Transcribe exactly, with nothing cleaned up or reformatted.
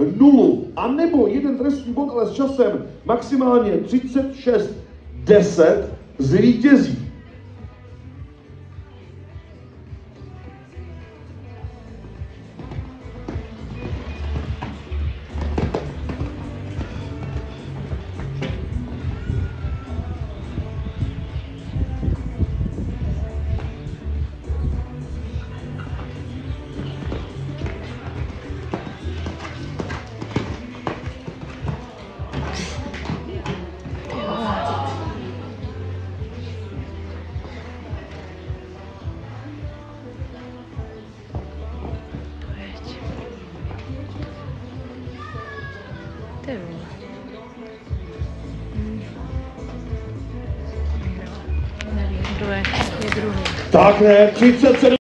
nulu, anebo jeden trestní bod, ale s časem maximálně třicet šest deset zvítězí. Ty vole. Hmm. Nevím, kdo je, je druhý. Tak ne, třicet sedm